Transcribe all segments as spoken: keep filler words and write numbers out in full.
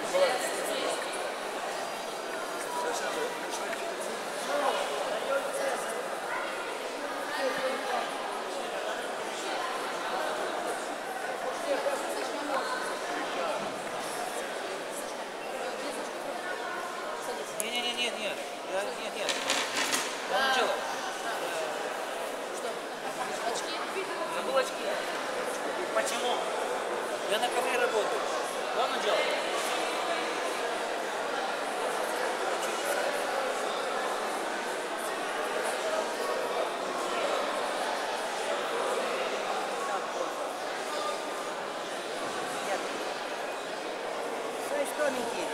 Я на ковре работаю. Вон он делает. Что тоненький?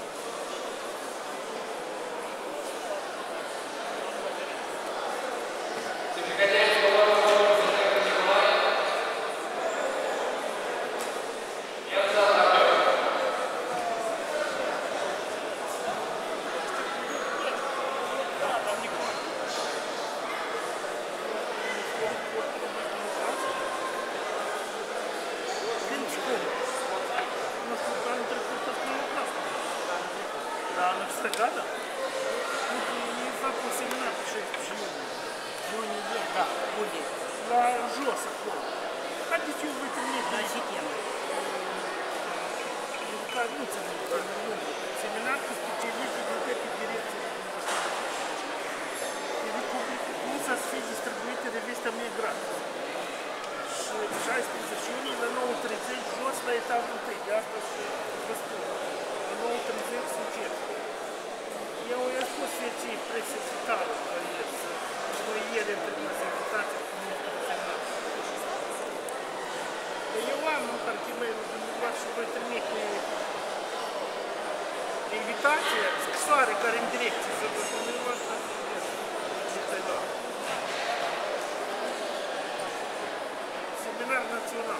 Стакана? Не факт семена, что это живет. Ну, не есть, да, будет. На жёстко. Хотите вы применить? На систему. Ну, семена, специалисты, библиотеки, дирекции. И республики, ну, со всей дистрибьюторы весь там не играют. шесть разрешений на новый тридцать жестко и там внутри. Я просто на новый тридцать случай. Eu i-am spus fieții presesitară, noi ieri într-o securitate cu multă semnată. Eu am în cartimerul dumneavoastră și voi trimite invitație, scrisoare care în direcție să vă dumneavoastră seminar național.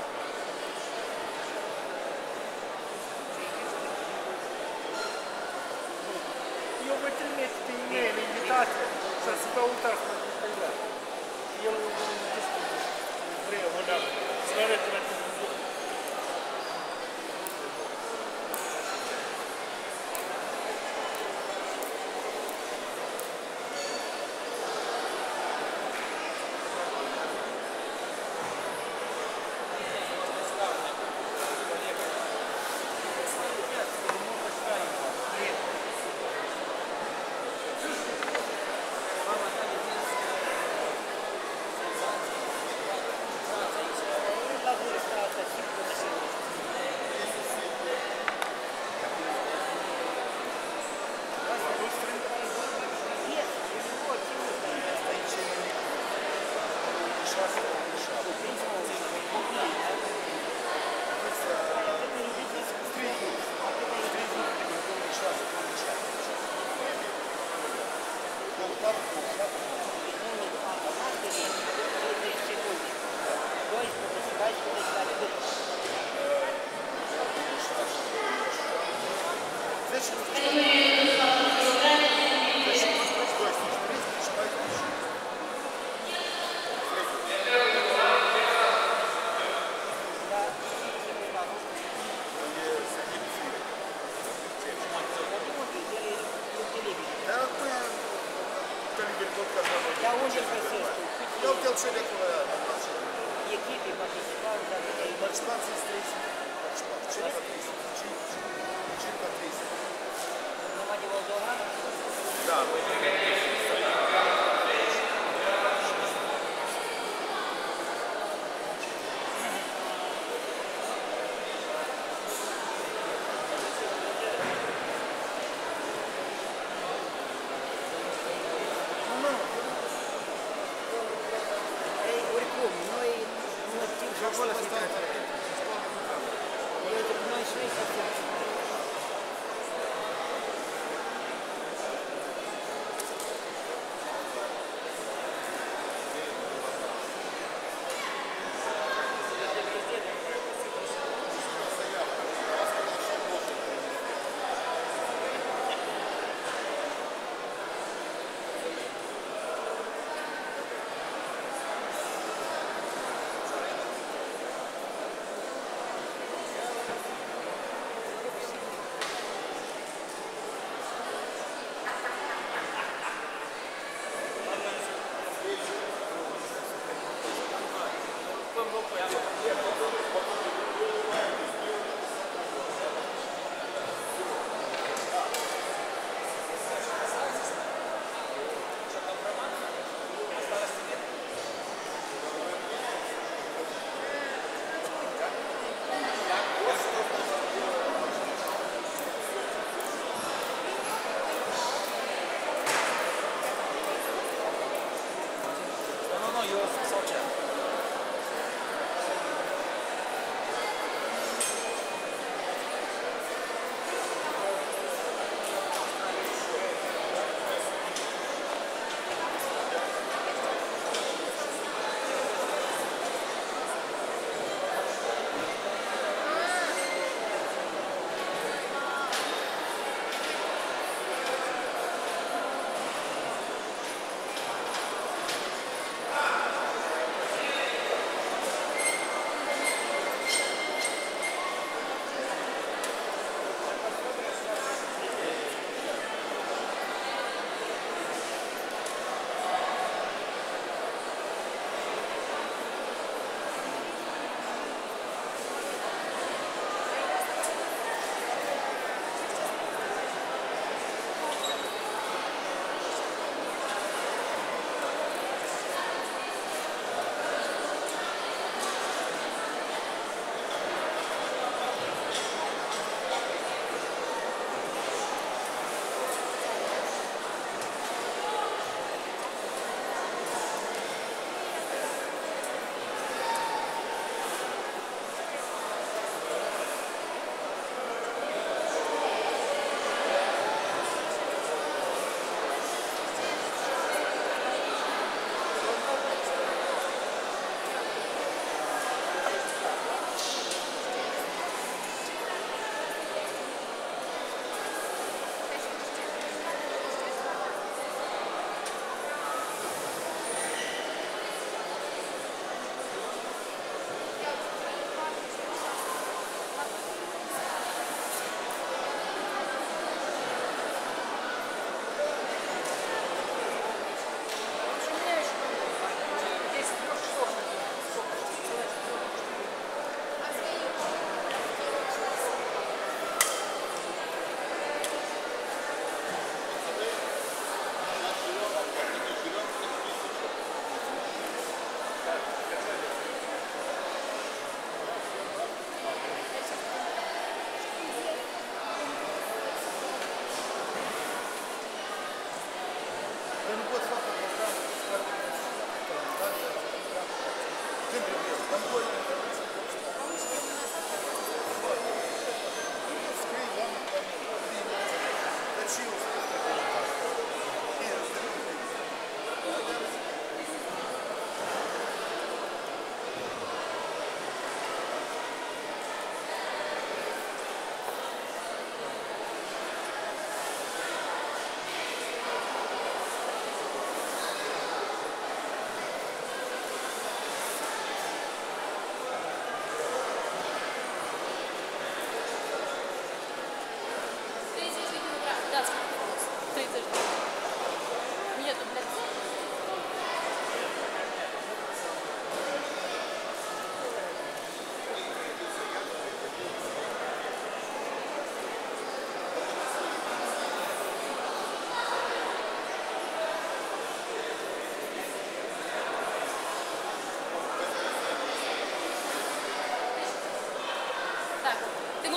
Eu vă trimit pe e-mail invitație să se căutați pe Instagram. El vrea o dată să arăt la televizor. Я уже присутствую. Я у тебя все легко. Египте партиципал, да, и Партicipație strânsă. Circa treizeci. numai de Moldova? Da. Ei, oricum, noi nu știm și acolo să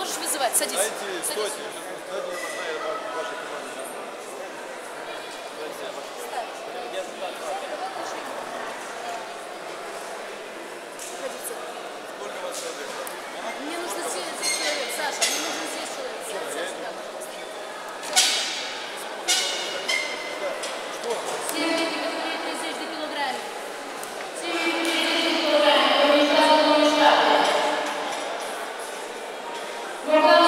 можешь вызывать. Садись. Дайте, Садись. стойте. Дайте я посмотрю вашу команду. Ставь. Я туда Выходи в центр. Сколько вас человек? Мне нужно здесь здесь человек, Саша. Мне нужен здесь человек. Сядь, сядь сюда, пожалуйста. семь категории тридцать килограмм. семь килограмм.